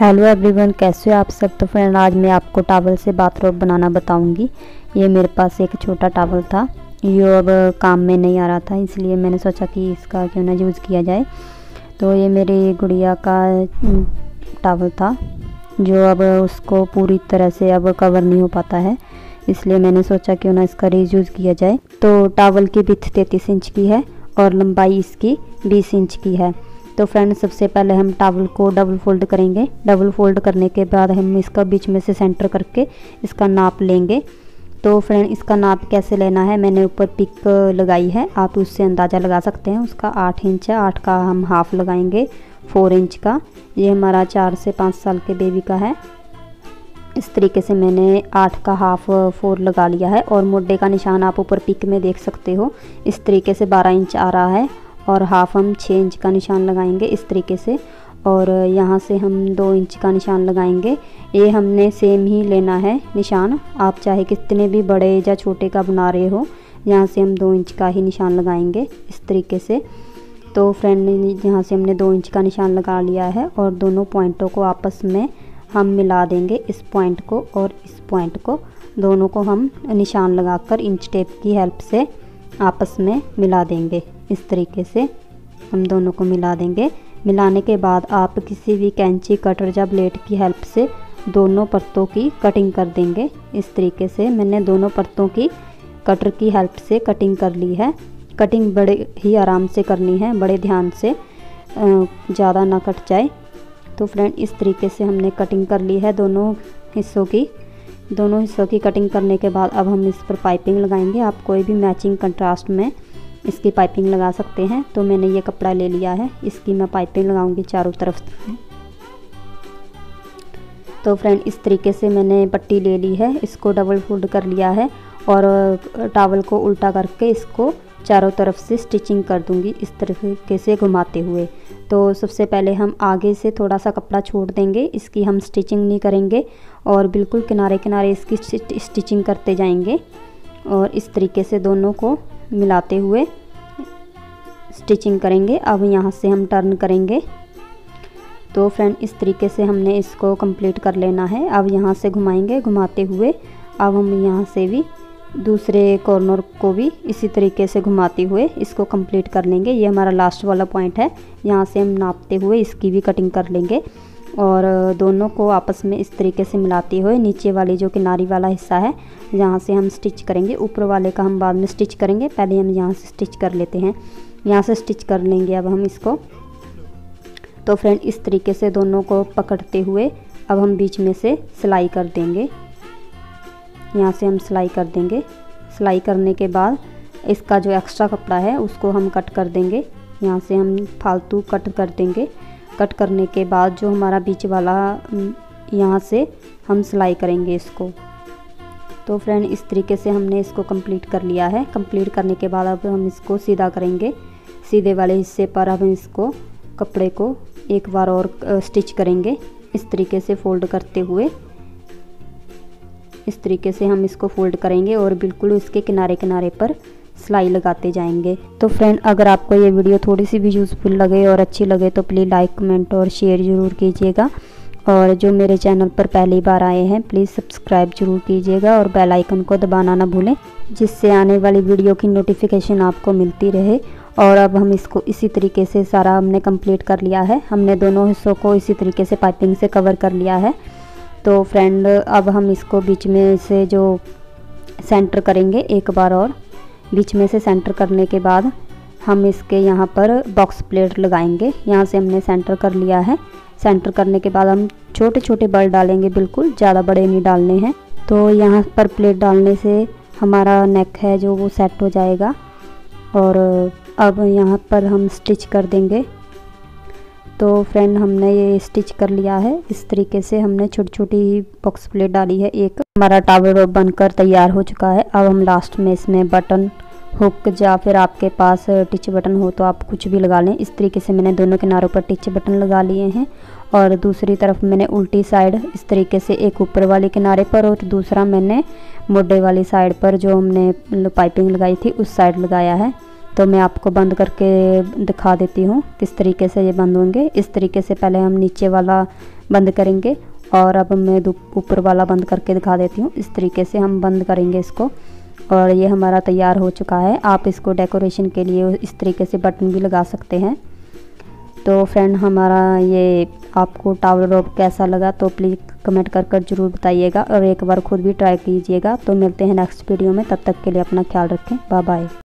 Hello everyone, कैसे हो आप सब। तो फ्रेंड, आज मैं आपको टॉवल से बाथरोब बनाना बताऊंगी। ये मेरे पास एक छोटा टॉवल था, ये अब काम में नहीं आ रहा था, इसलिए मैंने सोचा कि इसका क्यों ना यूज़ किया जाए। तो ये मेरी गुड़िया का टॉवल था जो अब उसको पूरी तरह से अब कवर नहीं हो पाता है, इसलिए मैंने सोचा क्यों ना इसका रीयूज़ किया जाए। तो टॉवल की विड्थ 33 इंच की है और लंबाई इसकी 20 इंच की है। तो फ्रेंड, सबसे पहले हम टॉवल को डबल फोल्ड करेंगे। डबल फोल्ड करने के बाद हम इसका बीच में से सेंटर करके इसका नाप लेंगे। तो फ्रेंड, इसका नाप कैसे लेना है, मैंने ऊपर पिक लगाई है, आप उससे अंदाज़ा लगा सकते हैं। उसका 8 इंच है, 8 का हम हाफ़ लगाएंगे 4 इंच का। ये हमारा 4 से 5 साल के बेबी का है। इस तरीके से मैंने 8 का हाफ़ 4 लगा लिया है और मोटे का निशान आप ऊपर पिक में देख सकते हो। इस तरीके से 12 इंच आ रहा है और हाफ़ हम 6 इंच का निशान लगाएंगे इस तरीके से, और यहाँ से हम 2 इंच का निशान लगाएंगे। ये हमने सेम ही लेना है निशान, आप चाहे कितने भी बड़े या छोटे का बना रहे हो, यहाँ से हम 2 इंच का ही निशान लगाएंगे इस तरीके से। तो फ्रेंड, यहाँ से हमने 2 इंच का निशान लगा लिया है और दोनों पॉइंटों को आपस में हम मिला देंगे। इस पॉइंट को और इस पॉइंट को, दोनों को हम निशान लगाकर इंच टेप की हेल्प से आपस में मिला देंगे। इस तरीके से हम दोनों को मिला देंगे। मिलाने के बाद आप किसी भी कैंची, कटर या ब्लेड की हेल्प से दोनों परतों की कटिंग कर देंगे। इस तरीके से मैंने दोनों परतों की कटर की हेल्प से कटिंग कर ली है। कटिंग बड़े ही आराम से करनी है, बड़े ध्यान से, ज़्यादा ना कट जाए। तो फ्रेंड, इस तरीके से हमने कटिंग कर ली है दोनों हिस्सों की कटिंग करने के बाद अब हम इस पर पाइपिंग लगाएंगे। आप कोई भी मैचिंग कंट्रास्ट में इसकी पाइपिंग लगा सकते हैं। तो मैंने ये कपड़ा ले लिया है, इसकी मैं पाइपिंग लगाऊंगी चारों तरफ से। तो फ्रेंड, इस तरीके से मैंने पट्टी ले ली है, इसको डबल फोल्ड कर लिया है और टॉवल को उल्टा करके इसको चारों तरफ से स्टिचिंग कर दूंगी इस तरीके से घुमाते हुए। तो सबसे पहले हम आगे से थोड़ा सा कपड़ा छोड़ देंगे, इसकी हम स्टिचिंग नहीं करेंगे और बिल्कुल किनारे किनारे इसकी स्टिचिंग करते जाएंगे और इस तरीके से दोनों को मिलाते हुए स्टिचिंग करेंगे। अब यहाँ से हम टर्न करेंगे। तो फ्रेंड, इस तरीके से हमने इसको कंप्लीट कर लेना है। अब यहाँ से घुमाएंगे, घुमाते हुए अब हम यहाँ से भी दूसरे कॉर्नर को भी इसी तरीके से घुमाते हुए इसको कंप्लीट कर लेंगे। ये हमारा लास्ट वाला पॉइंट है, यहाँ से हम नापते हुए इसकी भी कटिंग कर लेंगे और दोनों को आपस में इस तरीके से मिलाते हुए नीचे वाली जो किनारी वाला हिस्सा है यहाँ से हम स्टिच करेंगे। ऊपर वाले का हम बाद में स्टिच करेंगे, पहले हम यहाँ से स्टिच कर लेते हैं। यहाँ से स्टिच कर लेंगे अब हम इसको। तो फ्रेंड, इस तरीके से दोनों को पकड़ते हुए अब हम बीच में से सिलाई कर देंगे। यहाँ से हम सिलाई कर देंगे। सिलाई करने के बाद इसका जो एक्स्ट्रा कपड़ा है उसको हम कट कर देंगे। यहाँ से हम फालतू कट कर देंगे। कट करने के बाद जो हमारा बीच वाला, यहाँ से हम सिलाई करेंगे इसको। तो फ्रेंड, इस तरीके से हमने इसको कंप्लीट कर लिया है। कंप्लीट करने के बाद अब हम इसको सीधा करेंगे। सीधे वाले हिस्से पर अब हम इसको कपड़े को एक बार और स्टिच करेंगे इस तरीके से फोल्ड करते हुए। इस तरीके से हम इसको फोल्ड करेंगे और बिल्कुल इसके किनारे किनारे पर सिलाई लगाते जाएंगे। तो फ्रेंड, अगर आपको ये वीडियो थोड़ी सी भी यूज़फुल लगे और अच्छी लगे तो प्लीज़ लाइक, कमेंट और शेयर ज़रूर कीजिएगा। और जो मेरे चैनल पर पहली बार आए हैं प्लीज़ सब्सक्राइब जरूर कीजिएगा और बेल आइकन को दबाना ना भूलें, जिससे आने वाली वीडियो की नोटिफिकेशन आपको मिलती रहे। और अब हम इसको इसी तरीके से सारा हमने कंप्लीट कर लिया है। हमने दोनों हिस्सों को इसी तरीके से पाइपिंग से कवर कर लिया है। तो फ्रेंड, अब हम इसको बीच में से जो सेंटर करेंगे एक बार और। बीच में से सेंटर करने के बाद हम इसके यहाँ पर बॉक्स प्लेट लगाएंगे। यहाँ से हमने सेंटर कर लिया है। सेंटर करने के बाद हम छोटे छोटे बल डालेंगे, बिल्कुल ज़्यादा बड़े नहीं डालने हैं। तो यहाँ पर प्लेट डालने से हमारा नेक है जो वो सेट हो जाएगा। और अब यहाँ पर हम स्टिच कर देंगे। तो फ्रेंड, हमने ये स्टिच कर लिया है। इस तरीके से हमने छोटी छोटी बॉक्स प्लेट डाली है। एक हमारा टॉवल बनकर तैयार हो चुका है। अब हम लास्ट में इसमें बटन, हुक या फिर आपके पास टिच बटन हो तो आप कुछ भी लगा लें। इस तरीके से मैंने दोनों किनारों पर टिच बटन लगा लिए हैं और दूसरी तरफ मैंने उल्टी साइड इस तरीके से एक ऊपर वाले किनारे पर और दूसरा मैंने मोटे वाली साइड पर जो हमने पाइपिंग लगाई थी उस साइड लगाया है। तो मैं आपको बंद करके दिखा देती हूँ किस तरीके से ये बंद होंगे। इस तरीके से पहले हम नीचे वाला बंद करेंगे और अब मैं ऊपर वाला बंद करके दिखा देती हूँ। इस तरीके से हम बंद करेंगे इसको और ये हमारा तैयार हो चुका है। आप इसको डेकोरेशन के लिए इस तरीके से बटन भी लगा सकते हैं। तो फ्रेंड हमारा ये आपको टॉवल रोब कैसा लगा तो प्लीज़ कमेंट कर ज़रूर बताइएगा और एक बार खुद भी ट्राई कीजिएगा। तो मिलते हैं नेक्स्ट वीडियो में, तब तक के लिए अपना ख्याल रखें। Bye bye.